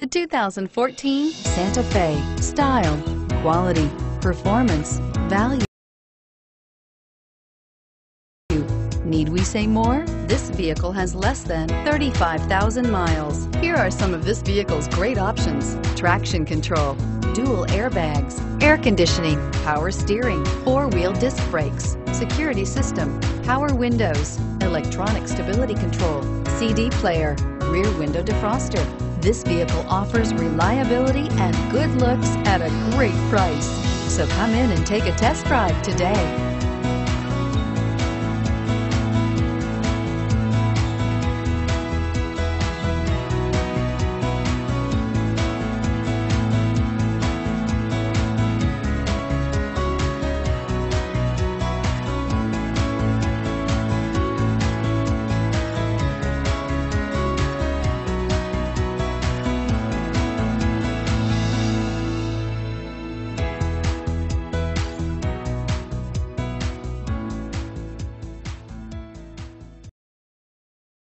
The 2014 Santa Fe. Style, quality, performance, value. Need we say more? This vehicle has less than 35,000 miles. Here are some of this vehicle's great options: traction control, dual airbags, air conditioning, power steering, four-wheel disc brakes, security system, power windows, electronic stability control, CD player, rear window defroster. This vehicle offers reliability and good looks at a great price. So come in and take a test drive today.